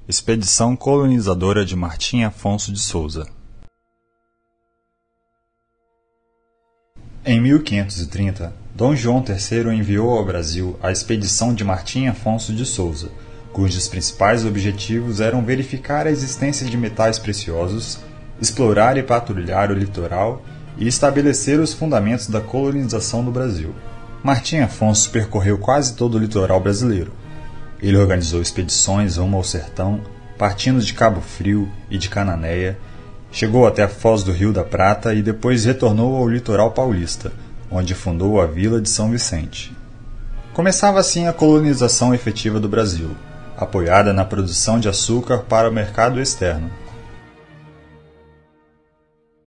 Expedição colonizadora de Martim Afonso de Souza. Em 1530, Dom João III enviou ao Brasil a expedição de Martim Afonso de Souza, cujos principais objetivos eram verificar a existência de metais preciosos, explorar e patrulhar o litoral e estabelecer os fundamentos da colonização do Brasil. Martim Afonso percorreu quase todo o litoral brasileiro. Ele organizou expedições rumo ao sertão, partindo de Cabo Frio e de Cananéia, chegou até a Foz do Rio da Prata e depois retornou ao litoral paulista, onde fundou a Vila de São Vicente. Começava assim a colonização efetiva do Brasil, apoiada na produção de açúcar para o mercado externo.